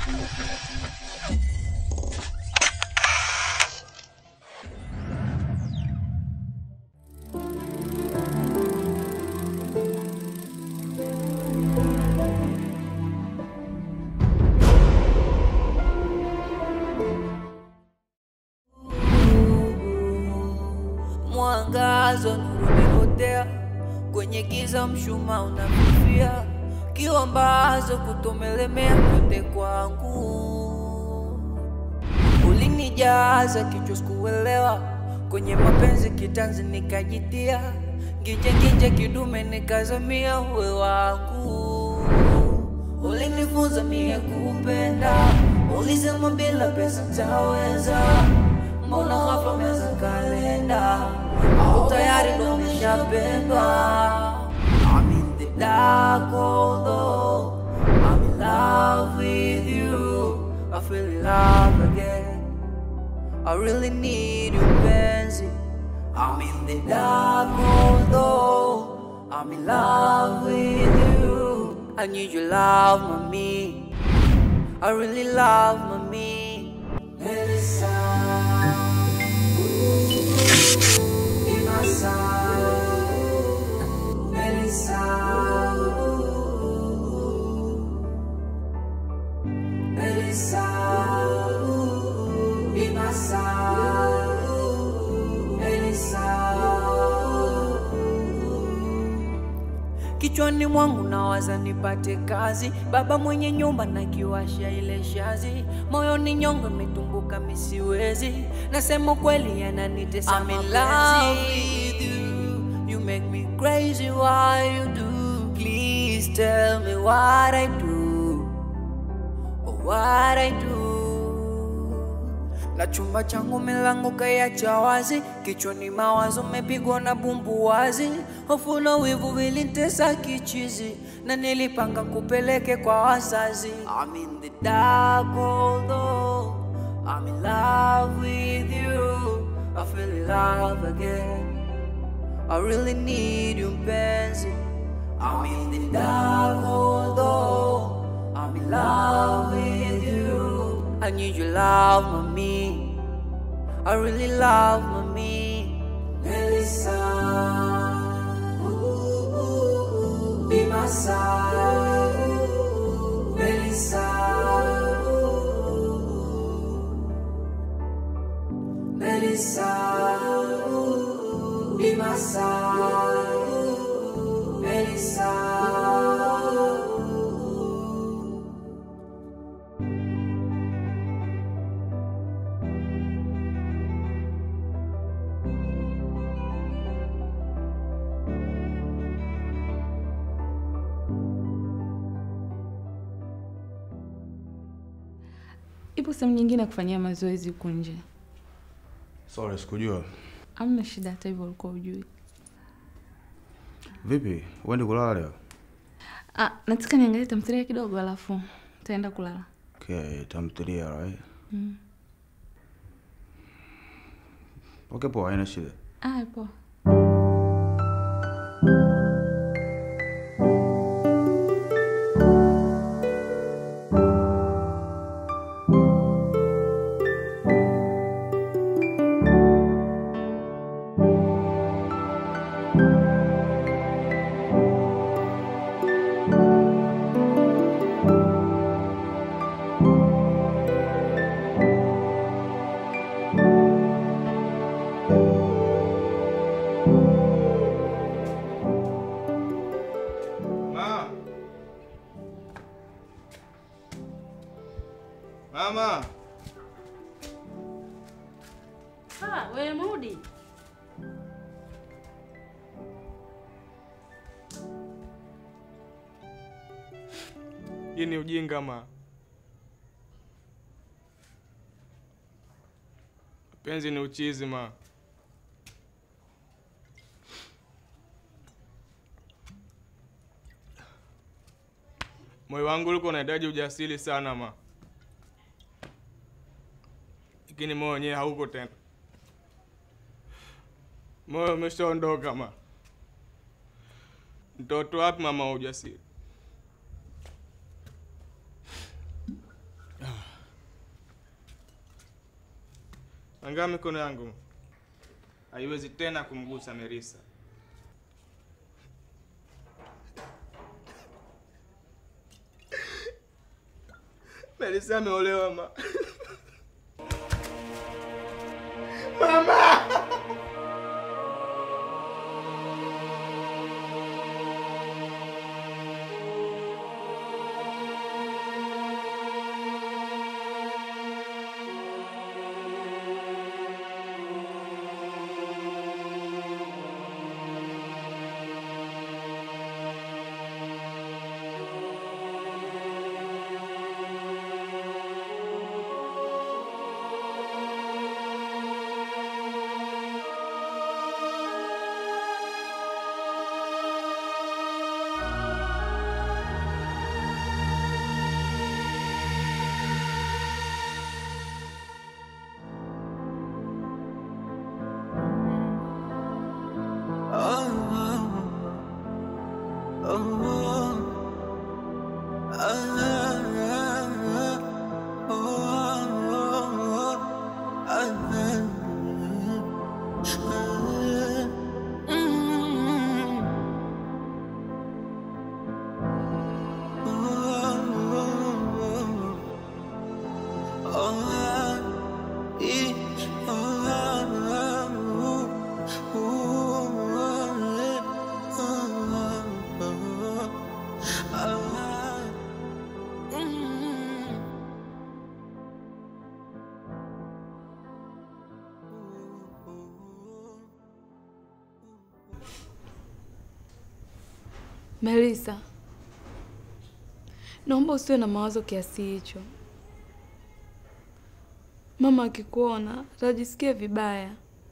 Mwangazo nuru umepotea, kwenye giza mshumaa unafifia, kiwambazo kutomelemea kote kwangu. Ulinijaza kichwa sikuelewa, kwenye mapenzi kitanzi nikajitia, nginje kidume nikazamia uwe wangu. Ulinifunza mie kupenda, ulisema bila pesa taweza, mbona ghafla meza kalenda, au tayari ndo nishapendwa. I'm in the dark although I'm in love with you, I feel in love again, I really need you penzi. I'm in the dark although I'm in love with you, I need your love mommy, I really love mommy. Melissa, be my side, Melissa, Melissa, be my side, Melissa. Kichwani mwangu nawaza nipate kazi, baba mwenye nyumba na kiwasha ile shazi, moyoni nyongo metumbuka misiwezi, nasema kweli yananitesa. I'm in love with you, you make me crazy, why you do, please tell me what I do, oh what I do. Na chumba changu milango kayacha wazi, kichwani mawazo mepigwa na bumbu wazi, hofu na wivu vilintesa kichizi, na nilipanga kupeleke kwa wazazi. I'm in the dark although I'm in love with you, I feel in love again, I really need you penzi. I'm in the dark although I'm in love with you, I need your love mommy, I really love mommy. Melissa, be my side, Melissa, Melissa, be my side, Melissa. Ipo sehemu nyingine kufanyia mazoezi huko nje. Sorry, sikujua. Hamna shida, hata hivyo ulikuwa hujui. Vipi? Uende kulala leo? Nataka niangalie tamthilia kidogo alafu nitaenda kulala. Okay, tamthilia, right? Okay, poa, haina shida. Poa. Mama. Wewe Mudi. Hii ni ujinga ma. Penzi ni uchizi ma. Moyo wangu ulikuwa unahitaji ujasiri sana ma. Lakini moyo wenyewe hauko tena. Moyo umeshaondoka ma. Mtoto wapi mama wa ujasiri? Angaa mikono yangu. Haiwezi tena kumgusa Melissa. Melissa ameolewa ma. Mama! Melissa, naomba usiwe na mawazo kiasi hicho. Mama akikuona atajisikia vibaya.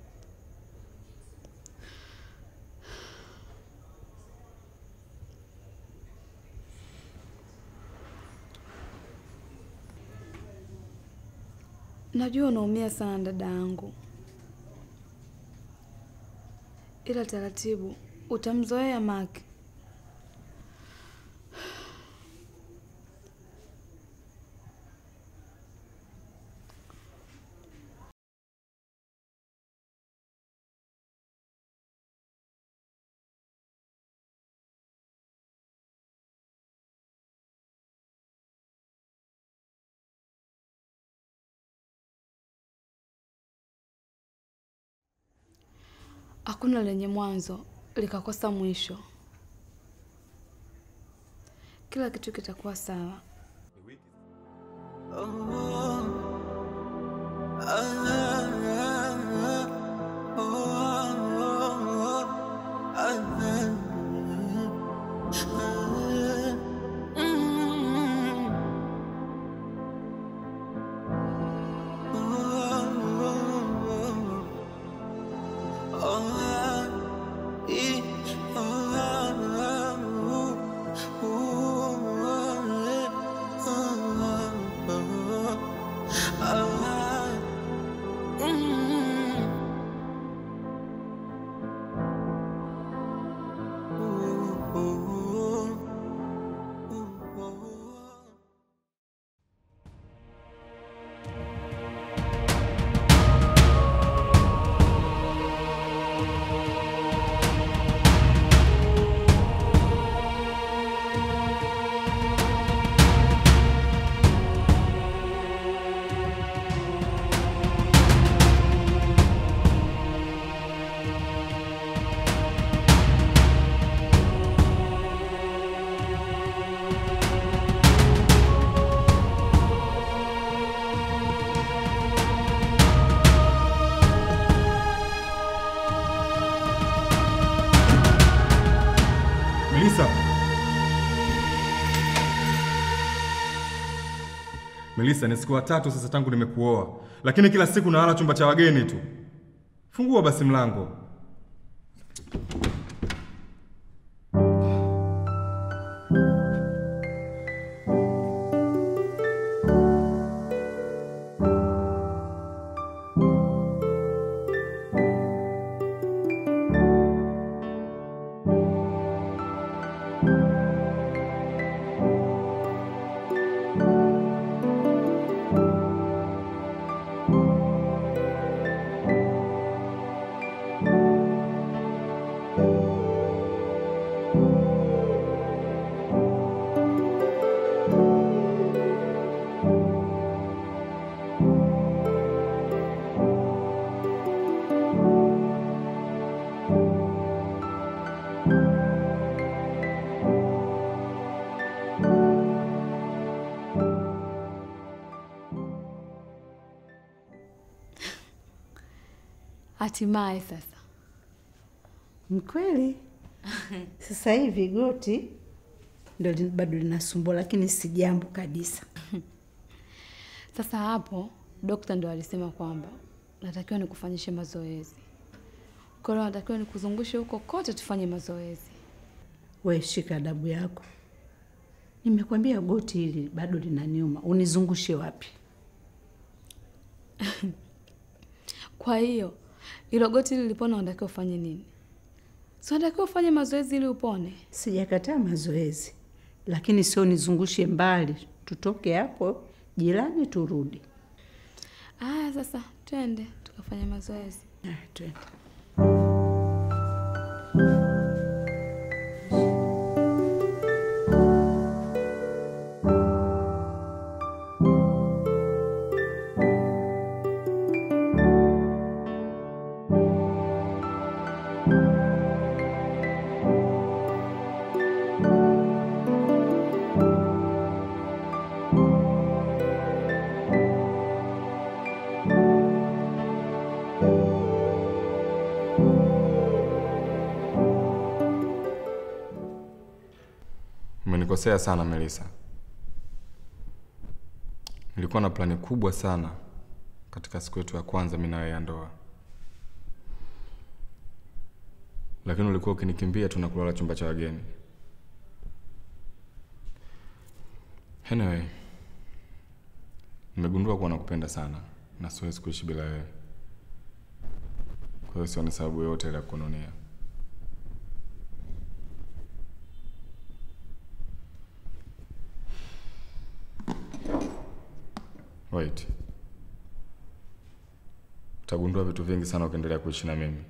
Najua unaumia sana dada yangu. Ila taratibu utamzoea Mark. Hakuna lenye mwanzo likakosa mwisho. Kila kitu kitakuwa sawa. Melissa, ni siku ya 3 sasa tangu nimekuoa, lakini kila siku nalala chumba cha wageni tu. Fungua basi mlango. Hatimaye sasa. Mkweli? Sasa hivi goti ndio bado linasumbua, lakini si jambo kabisa. Sasa hapo daktari ndo alisema kwamba natakiwa nikufanyishe mazoezi. Kwa hiyo natakiwa nikuzungushe huko kote tufanye mazoezi. Wewe shika adabu yako. Nimekwambia goti hili bado linaniuma. Unizungushe wapi? Kwa hiyo ilo goti lilipona, unatakiwa ufanye nini? Si unatakiwa ufanye mazoezi ili upone? Sijakataa mazoezi, lakini sio nizungushe mbali. Tutoke hapo jirani turudi. Sasa twende tukafanya mazoezi. Twende. Umenikosea sana Melissa. Nilikuwa na plani kubwa sana katika siku yetu ya kwanza mimi na wewe ya ndoa. Lakini ulikuwa ukinikimbia tunakulala chumba cha wageni. Anyway, nimegundua kuwa nakupenda sana na siwezi kuishi bila wewe. Kwa hiyo sioni sababu yoyote ya kukununia. Wait. Utagundua vitu vingi sana ukiendelea kuishi na mimi.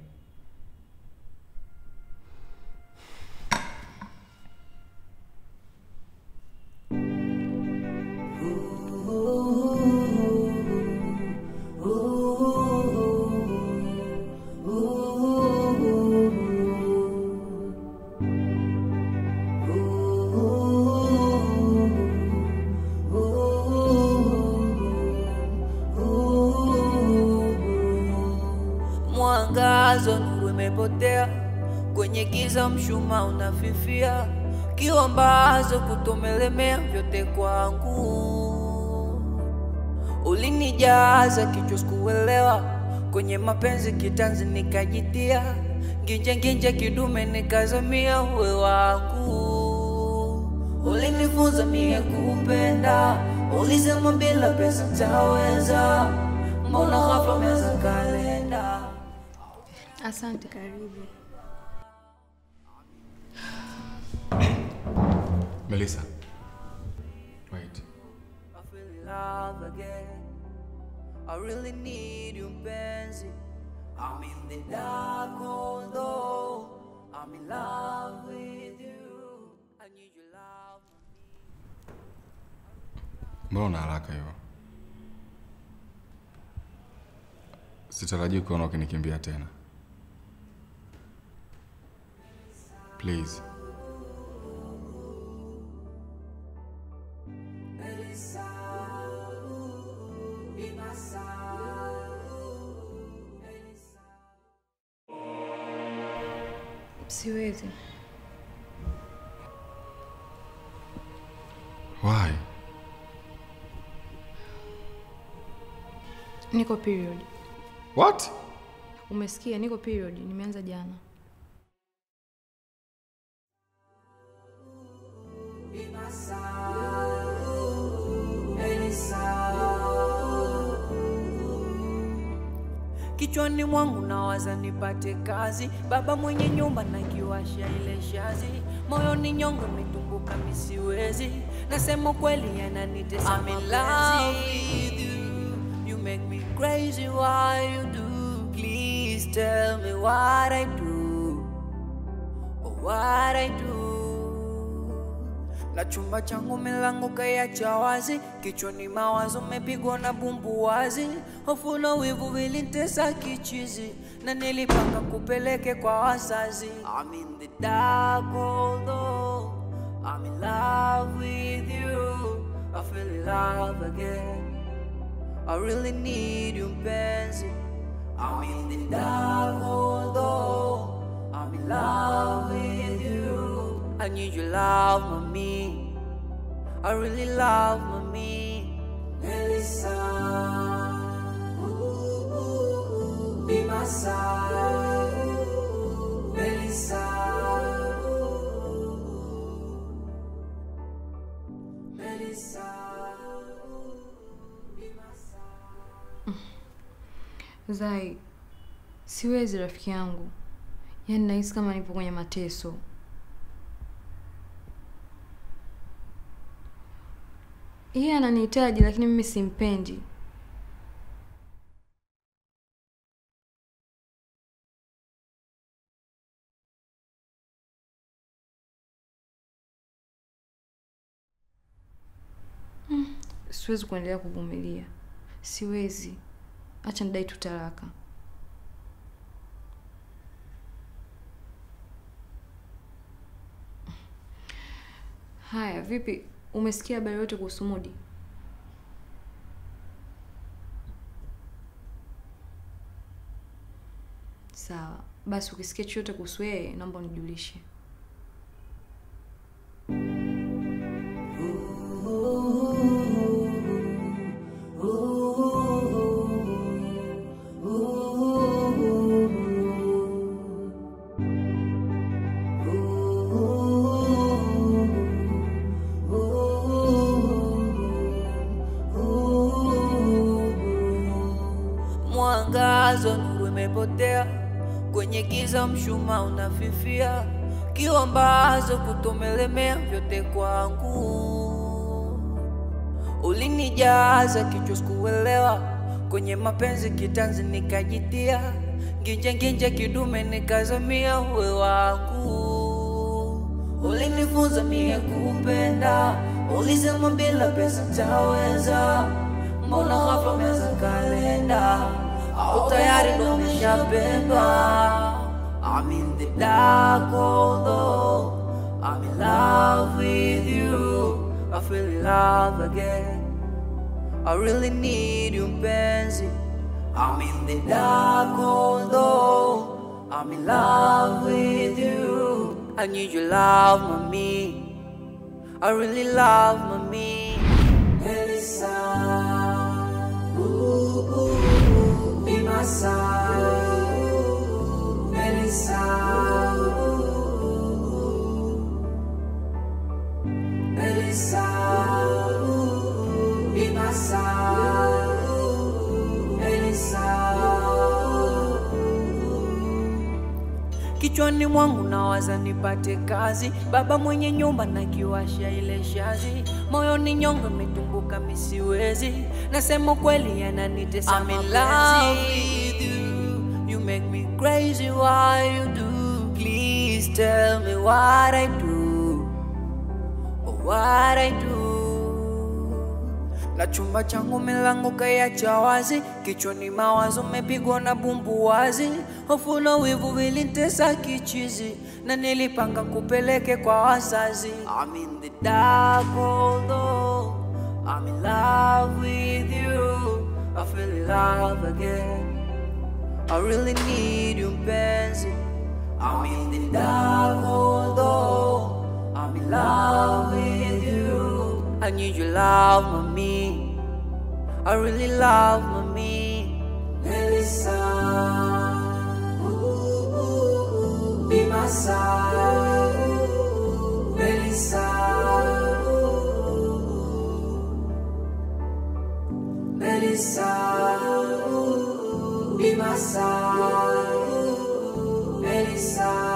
Mwangazo nuru imepotea, kwenye giza mshuma unafifia, kiwambazo kutomelemea vyote kwangu. Ulinijaza kichwa sikuelewa, kwenye mapenzi kitanzi nikajitia, nginje kidume nikazamia uwe wangu. Ulinifunza mie kupenda, ulisema bila pesa taweza, mbona ghafla umeanza kalenda? Asante, karibu. Melissa. Wait. I feel love again. I really need you, mpenzi. I'm in the dark, although I'm in love with you. I need your love. Mbona una haraka hivyo? Sitarajii kuona ukinikimbia tena. Please. Siwezi. Why? Niko period. What? Umesikia, niko period. Nimeanza jana. Kichwani mwangu nawaza nipate kazi, baba mwenye nyumba na kiwasha ile shazi, moyoni nyongo nitumbuka misiwezi, nasema kweli yananitesa. I'm in love with you, you make me crazy, why you do, please tell me what I do, oh what I do. Na chumba changu milango kayacha wazi, kichwani mawazo mepigwa na bumbu wazi, hofu na wivu vilintesa kichizi, na nilipanga kupeleke kwa wazazi. I'm in the dark, although I'm in love with you. I feel in love again. I really need you, mpenzi. I'm in the dark, although I'm in love with you. I need your love, mommy. I really love mommy. Melissa, be my side. Melissa, Melissa, be my side. Zai, siwezi rafiki yangu. Yaani nahisi kama nipo kwenye mateso. Yeye ananihitaji lakini mimi simpendi. Siwezi kuendelea kuvumilia. Siwezi. Acha nidai tu talaka. Haya, vipi? Umesikia habari yote kuhusu Mudi? Sawa. Basi ukisikia chochote kuhusu yeye, naomba unijulishe. Mwangazo nuru imepotea, kwenye giza mshumaa unafifia, kiwambazo kutomelemea vyote kwangu. Ulinijaza kichwa sikuelewa, kwenye mapenzi kitanzi nikajitia, nginje kidume nikazamia uwe wangu. Ulinifunza mie kupenda, ulisema bila pesa taweza. Mbona ghafla umeanza kalenda, au tayari ndo umeshapenda? I'm in the dark, although I'm in love with you. I feel in love again. I really need you, mpenzi. I'm in the dark, although I'm in love with you. I need your love, mommy. I really love mommy. Melissa, be my side. Melissa, Melissa, be my side. Melissa. Kichwani mwangu nawaza nipate kazi, baba mwenye nyumba na kiwasha ile shazi, moyoni nyonga metumbuka misiwezi, nasema kweli yananitesa mapenzi. I'm in love with you, you make me crazy why you do. Please tell me what I do, what I do. Na chumba changu milango kayacha wazi, kichwani mawazo mepigwa na bumbu wazi, hofu na wivu vilintesa kichizi, na nilipanga kupeleke kwa wazazi. I'm in the dark, although I'm in love with you. I feel in love again. I really need you, mpenzi. I'm in the dark, although I'm in love with you. I need your love, mommy. I really love mommy. Melissa, be my side. Melissa, Melissa, be my side. Melissa.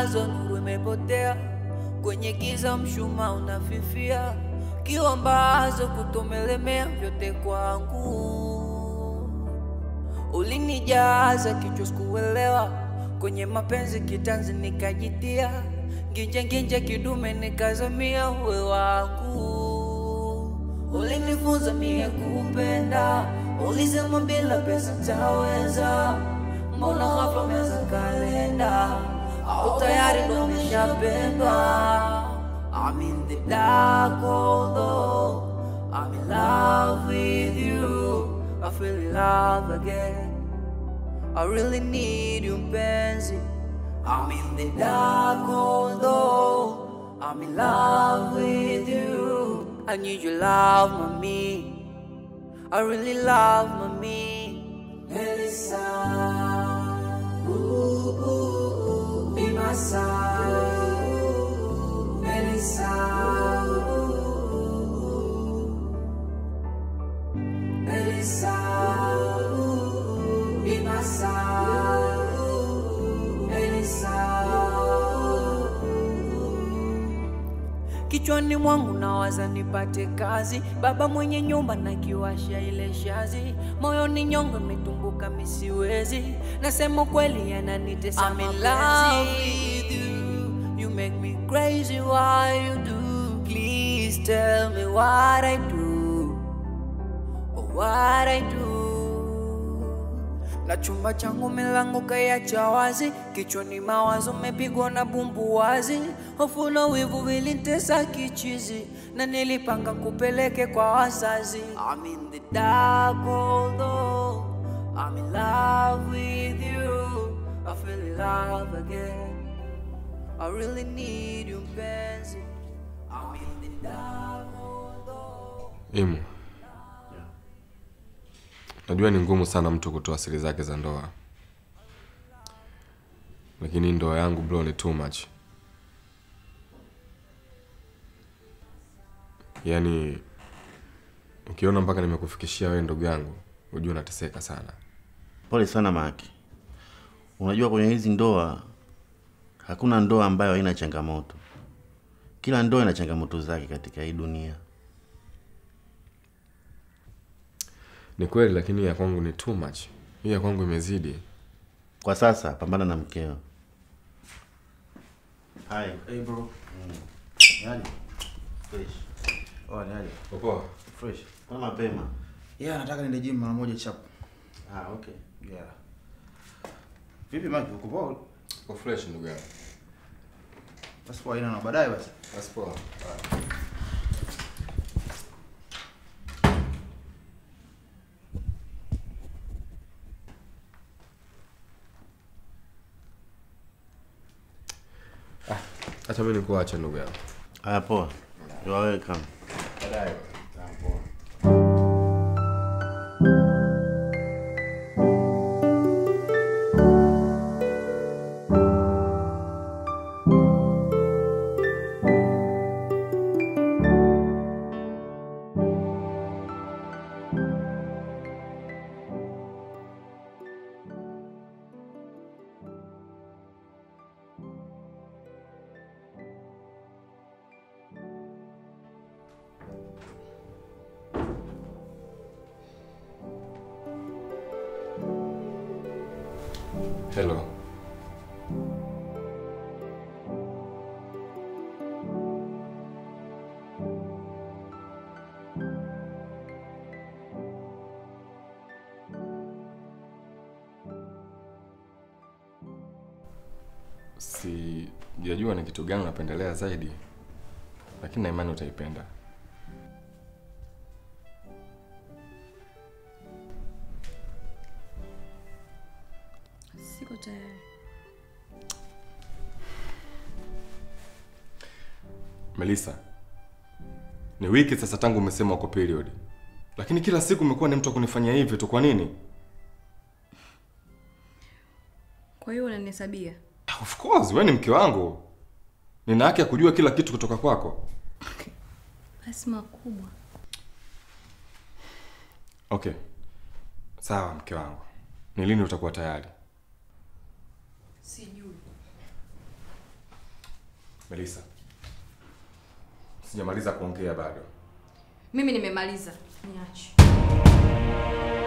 mawazo nuru imepotea, kwenye giza mshumaa unafifia, kiwambazo kutomelemea vyote kwangu. Ulinijaza kichwa sikuelewa, kwenye mapenzi kitanzi nikajitia, nginje kidume nikazamia uwe wangu. Ulinifunza mie kupenda, ulisema bila pesa taweza, mbona ghafla umeanza kalenda, au tayari ndo umeshapendwa. I'm in the dark although I'm in love with you, I feel in love again, I really need you mpenzi. I'm in the dark although I'm in love with you, I need your love, mommy, I really love mommy. Melissa, be my side, Melissa, Melissa, be my side, Melissa. Kichwani mwangu nawaza nipate kazi, baba mwenye nyumba na kiwasha ile shazi, moyoni nyongo imetumbuka misiwezi, nasema kweli yananitesa. I'm in love with you, you make me crazy, why you do, please tell me what I do, oh what I do. Na chumba changu milango kayacha wazi, kichwani mawazo mepigwa na bumbu wazi, hofu na wivu vilintesa kichizi, na nilipanga kupeleke kwa wazazi. I'm in the dark although I'm in love with you, I feel in love again, I really need you mpenzi. I'm in the dark although. Imu, najua ni ngumu sana mtu kutoa siri zake za ndoa, lakini ndoa yangu bro ni too much. Yaani ukiona mpaka nimekufikishia wewe ndugu yangu, unajua nateseka sana. Pole sana Maki. Unajua kwenye hizi ndoa hakuna ndoa ambayo haina changamoto. Kila ndoa ina changamoto zake katika hii dunia. Ni kweli, lakini ya kwangu ni too much. Hii ya kwangu imezidi. Kwa sasa pambana na mkeo. Hi. Hey bro. Yaani fresh. Oh, niaje? Poa. Fresh. Kama mapema. Yeah, nataka niende gym mara moja chap. Ah, okay. Yeah. Vipi Mike, uko poa? Uko fresh ndugu yangu. Basi poa, ina na baadaye basi. Basi poa. Acha mimi nikuache ndugu yangu. Haya poa. You are welcome. Baadaye. Poa. Hello. Sijajua ni kitu gani unapendelea zaidi, lakini na imani utaipenda. Siko tayari. Melissa, ni wiki sasa tangu umesema uko period, lakini kila siku umekuwa ni mtu kunifanyia hivi tu. Kwa nini? Kwa hiyo unanihesabia? Of course, wewe ni mke wangu. Nina haki ya kujua kila kitu kutoka kwako. Basi makubwa. Okay. Sawa mke wangu. Ni lini utakuwa tayari? Sijui. Melissa. Sijamaliza kuongea bado. Mimi nimemaliza. Niache.